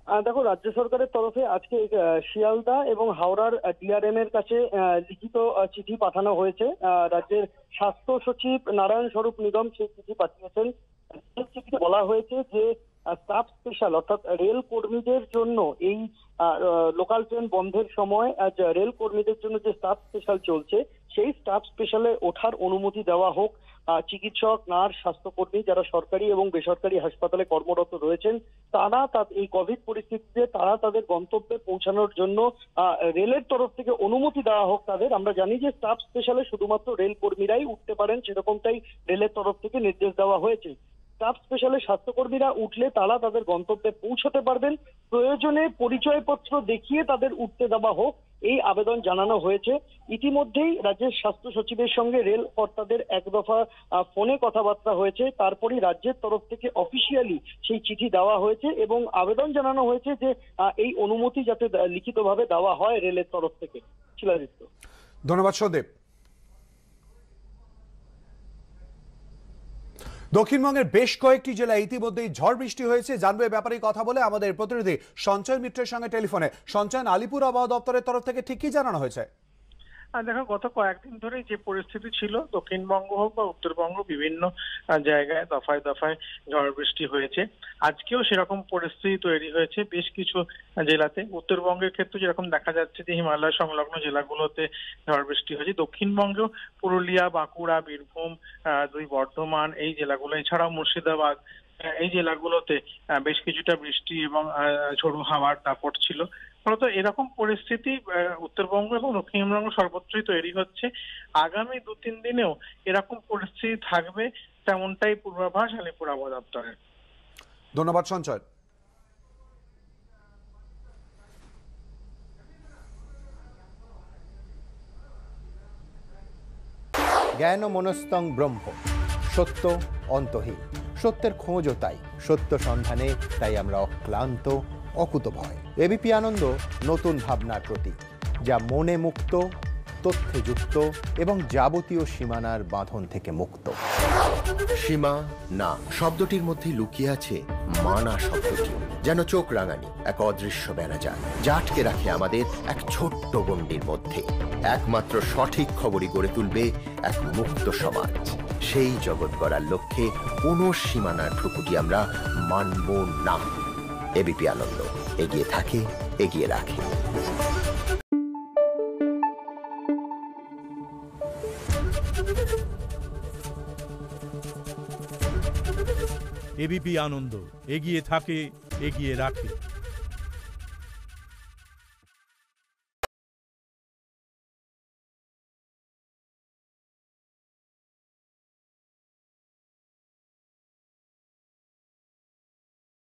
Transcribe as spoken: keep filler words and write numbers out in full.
আহ, দেখো, রাজ্য সরকারের তরফে আজকে আহ, শিয়ালদা এবং হাওড়ার ডিআরএম এর কাছে আহ, লিখিত আহ, চিঠি পাঠানো হয়েছে। আহ, রাজ্যের স্বাস্থ্য সচিব নারায়ণ স্বরূপ নিগম সেই চিঠি পাঠিয়েছেন। সেই চিঠিতে বলা হয়েছে যে স্টাফ স্পেশাল অর্থাৎ রেল কর্মীদের জন্য এই লোকাল ট্রেন বন্ধের সময় আজ রেল কর্মীদের জন্য যে স্টাফ স্পেশাল চলছে সেই স্টাফ স্পেশালে ওঠার অনুমতি দেওয়া হোক। চিকিৎসক, নার্স, স্বাস্থ্যকর্মী যারা সরকারি এবং বেসরকারি হাসপাতালে কর্মরত রয়েছেন তারা এই কোভিড পরিস্থিতিতে তারা তাদের গন্তব্যে পৌঁছানোর জন্য রেলের তরফ থেকে অনুমতি দেওয়া হোক তাদের। আমরা জানি যে স্টাফ স্পেশালে শুধুমাত্র রেল কর্মীরাই উঠতে পারেন, সেরকমটাই রেলের তরফ থেকে নির্দেশ দেওয়া হয়েছে। স্টাফ স্পেশালে স্বাস্থ্যকর্মীরা উঠলে তারা তাদের গন্তব্যে পৌঁছতে পারবেন, প্রয়োজনে পরিচয়পত্র দেখিয়ে তাদের উঠতে দেওয়া হোক এই আবেদন জানানো হয়েছে। ইতিমধ্যেই রাজ্যের স্বাস্থ্য সচিবের সঙ্গে রেল কর্তাদের এক দফা ফোনে কথাবার্তা হয়েছে, তারপরই রাজ্যের তরফ থেকে অফিসিয়ালি সেই চিঠি দেওয়া হয়েছে এবং আবেদন জানানো হয়েছে যে এই অনুমতি যাতে লিখিতভাবে দেওয়া হয় রেলের তরফ থেকে। শিলাজিৎ, ধন্যবাদ সদেব। দক্ষিণবঙ্গের বেশ কয়েকটি জেলায় ইতিমধ্যেই ঝড় বৃষ্টি হয়েছে। জানবো এ ব্যাপারে কথা বলে আমাদের প্রতিনিধি সঞ্চয় মিত্রের সঙ্গে টেলিফোনে। সঞ্চয়, আলিপুর আবহাওয়া দপ্তরের তরফ থেকে ঠিক কি জানানো হয়েছে? দেখো, গত কয়েকদিন ধরে যে পরিস্থিতি ছিল দক্ষিণবঙ্গ হোক বা উত্তরবঙ্গ বিভিন্ন জায়গায় দফায় দফায় ঝড় বৃষ্টি হয়েছে। আজকেও সেরকম পরিস্থিতি তৈরি হয়েছে বেশ কিছু জেলাতে। উত্তরবঙ্গের ক্ষেত্রে যেরকম দেখা যাচ্ছে যে হিমালয় সংলগ্ন জেলাগুলোতে ঝড় বৃষ্টি হয়েছে, দক্ষিণবঙ্গেও পুরুলিয়া, বাঁকুড়া, বীরভূম, দুই বর্ধমান এই জেলাগুলো এছাড়াও মুর্শিদাবাদ এই জেলাগুলোতে বেশ কিছুটা বৃষ্টি এবং ঝোড়ো হাওয়ার দাপট ছিল। ফলত এরকম পরিস্থিতি উত্তরবঙ্গ এবং দক্ষিণবঙ্গ সর্বত্রই তৈরি হচ্ছে। আগামী দু তিন দিনেও এরকম পরিস্থিতি থাকবে তেমনটাই পূর্বাভাস আলিপুর আবহাওয়া দপ্তরের। ধন্যবাদ সঞ্চয়। জ্ঞান মনস্তং ব্রহ্ম, সত্য অন্তহীন। সত্যের খোঁজও তাই, সত্য সন্ধানে তাই আমরা অক্লান্ত, অকুতভয়। এবিপি আনন্দ নতুন ভাবনার প্রতীক, যা মনে মুক্ত, তথ্যে যুক্ত এবং যাবতীয় সীমানার বাঁধন থেকে মুক্ত। সীমা না শব্দটির মধ্যে লুকিয়ে আছে মানা শব্দটি, যেন চোখ রাঙানি এক অদৃশ্য বেড়াজাল যা আটকে রাখে আমাদের এক ছোট্ট গণ্ডির মধ্যে। একমাত্র সঠিক খবরই গড়ে তুলবে এক মুক্ত সমাজ। সেই জগৎ গড়ার লক্ষ্যে কোনো সীমানার ঠুকুটি আমরা মানব না। এবিপি আনন্দ এগিয়ে থাকে, এগিয়ে রাখে। এবিপি আনন্দ এগিয়ে থাকে, এগিয়ে রাখে।